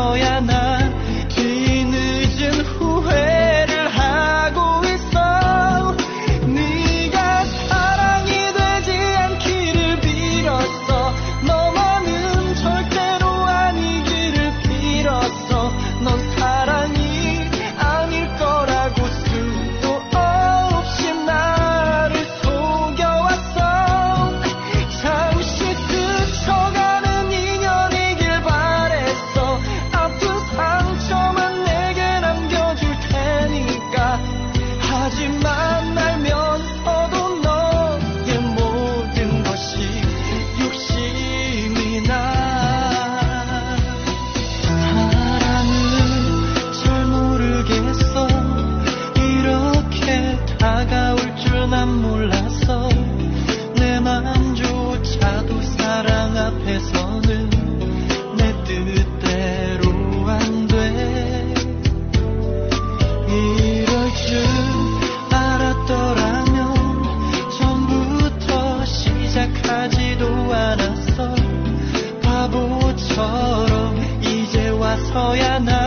와서야 난 뒤늦은 후회를 하고 있어. 네가 사랑이 되지 않기를 빌었어. 너만은 절대로 아니기를 빌었어. 넌 사랑이 아닐 거라고 수도 없이 나를 속여왔어. 잠시 스쳐가는 인연이길 바랬어. 아픈 상처만 내게 남겨줄 테니까. 하지만 알면서도 너의 모든 것이 욕심이 나. 사랑을 잘 모르겠어. 이렇게 다가올 줄 난 몰랐어. 내 맘조차도 사랑 앞에서는 내 뜻대로 안 돼. 이럴 줄 알았더라면 처음부터 시작하지도 않았어. 바보처럼 이제 와서야 나